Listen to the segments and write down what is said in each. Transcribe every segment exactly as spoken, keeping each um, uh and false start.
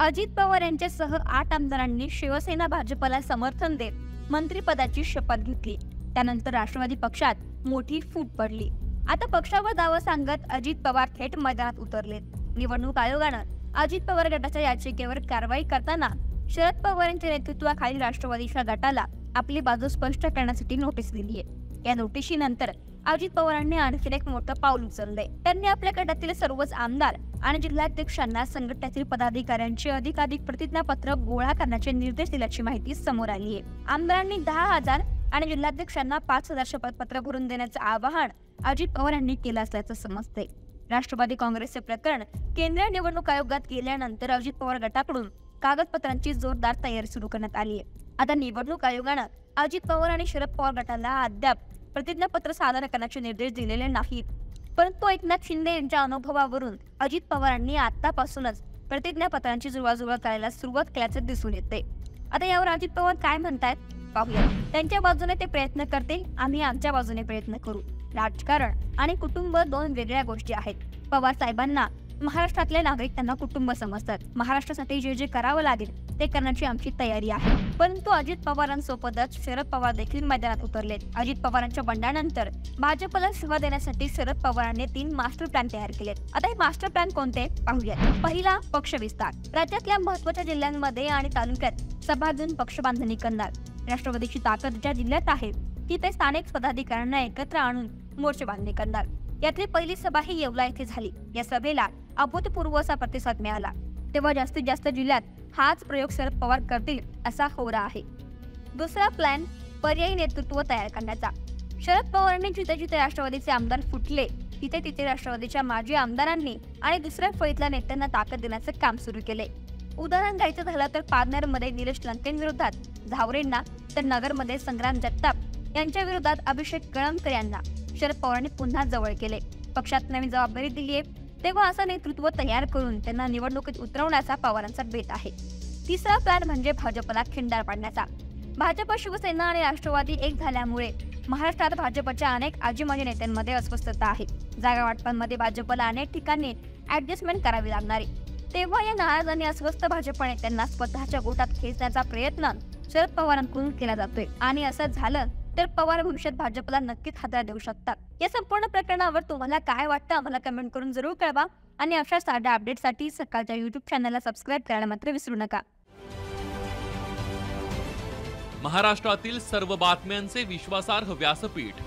अजित पवार यांच्यासह आठ आमदारांनी शिवसेना भाजपला समर्थन देत मंत्रिपदाची शपथ घेतली। त्यानंतर राष्ट्रवादी पक्षात मोठी फूट पडली। आता पक्षावर दावा सांगत अजित पवार थेट मैदानात उतरलेत। निवडणूक आयोगानं अजित पवार गटाच्या याचिकेवर कारवाई करताना शरद पवार यांच्या नेतृत्वाखालील राष्ट्रवादीच्या गटाला आपली बाजू स्पष्ट करण्यासाठी नोटीस दिली आहे। या नोटिशीनंतर अजित पवारांनी आणखी एक मोठं पाऊल उचललंय। त्यांनी आपल्या गटातील सर्वच आमदार आणि जिल्हाध्यक्षांना संघटनेतील पदाधिकाऱ्यांचे अधिकाधिक प्रतिज्ञापत्र गोळा करण्याचे निर्देश दिल्याची माहिती समोर आली आहे। आमदारांनी दहा हजार आणि जिल्हाध्यक्षांना पाच हजार शपथपत्र भरून देण्याचं आवाहन अजित पवार यांनी केलं असल्याचं समजतंय। राष्ट्रवादी काँग्रेसचे प्रकरण केंद्रीय निवडणूक आयोगात गेल्यानंतर अजित पवार गटाकडून कागदपत्रांची जोरदार तयारी सुरू करण्यात आली आहे। आता निवडणूक आयोगानं अजित पवार आणि शरद पवार गटाला अद्याप प्रतिज्ञापत्र सादर करण्याचे निर्देश दिलेले नाहीत, परंतु एकनाथ शिंदे यांच्या अनुभवावरून अजित पवारांनी आतापासूनच प्रतिज्ञापत्रांची जुळवाजुळव करायला सुरुवात केल्याचे दिसून येते। आता यावर अजित पवार काय म्हणतायत पाहूया। त्यांच्या बाजूने ते प्रयत्न करतील, आम्ही आमच्या बाजूने प्रयत्न करू। राजकारण आणि कुटुंब दोन वेगळ्या गोष्टी आहेत। पवार साहेबांना महाराष्ट्रातले नागरिक त्यांना कुटुंब समजतात। महाराष्ट्रासाठी जे जे करावं लागेल ते करण्याची आमची तयारी आहे। परंतु अजित पवारांसोबतच शरद पवार देखील मैदानात उतरलेत। अजित पवारांच्या बंडानंतर भाजपला सेवा देण्यासाठी शरद पवारांनी तीन मास्टर प्लॅन तयार केलेत। आता हे मास्टर प्लॅन कोणते पाहूयात। पहिला, पक्ष विस्तार। राज्यातल्या महत्त्वाच्या जिल्ह्यांमध्ये आणि तालुक्यात सभा घेऊन पक्ष बांधणी करणार। राष्ट्रवादीची ताकद ज्या जिल्ह्यात आहे तिथे स्थानिक पदाधिकाऱ्यांना एकत्र आणून मोर्चे बांधणी करणार। यातली पहिली सभा ही येवला येथे झाली। या सभेला अभूतपूर्व असा प्रतिसाद मिळाला, तेव्हा जास्तीत जास्त जिल्ह्यात हाच प्रयोग शरद पवार करतील असा होरा आहे। दुसरा प्लॅन, पर्यायी नेतृत्व तयार करण्याचा। शरद पवारांनी जिथे जिथे राष्ट्रवादीचे आमदार फुटले तिथे तिथे राष्ट्रवादीच्या माजी आमदारांनी आणि दुसऱ्या फळीतल्या नेत्यांना ताकद देण्याचं काम सुरू केले। उदाहरण द्यायचं झालं तर पारनेरमध्ये निलेश लंकेंविरोधात झावरेंना, तर नगरमध्ये संग्राम जगताप यांच्या विरोधात अभिषेक कळमकर यांना शरद पवारांनी पुन्हा जवळ केले। पक्षात नवीन जबाबदारी दिली आहे, तेव्हा असं नेतृत्व तयार करून त्यांना निवडणुकीत उतरवण्याचा पवारांचा बेत आहे। तिसरा प्लॅन म्हणजे भाजपला खिंडार पाडण्याचा। भाजप, शिवसेना आणि राष्ट्रवादी एक झाल्यामुळे महाराष्ट्रात भाजपच्या अनेक आजीमाजी नेत्यांमध्ये अस्वस्थता आहे। जागा वाटपांमध्ये भाजपला अनेक ठिकाणी ऍडजस्टमेंट करावी लागणार आहे। तेव्हा या नाराज आणि अस्वस्थ भाजप नेत्यांना स्वतःच्या गोटात खेचण्याचा प्रयत्न शरद पवारांकडून केला जातोय आणि असं झालं तर पवार भविष्यात भाजपला नक्कीच हादरा देऊ शकतात। या संपूर्ण प्रकरणावर तुम्हाला काय वाटतं आम्हाला कमेंट करून जरूर कळवा आणि अशा साध्या अपडेटसाठी सकाळच्या युट्यूब चॅनलला सबस्क्राईब करायला मात्र विसरू नका। महाराष्ट्रातील सर्व बातम्यांचे विश्वासार्ह व्यासपीठ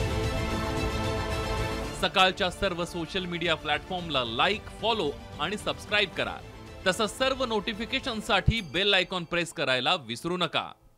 सकाळच्या सर्व सोशल मीडिया प्लॅटफॉर्मला लाईक, फॉलो आणि सबस्क्राईब करा। तसंच सर्व नोटिफिकेशनसाठी बेल आयकॉन प्रेस करायला विसरू नका।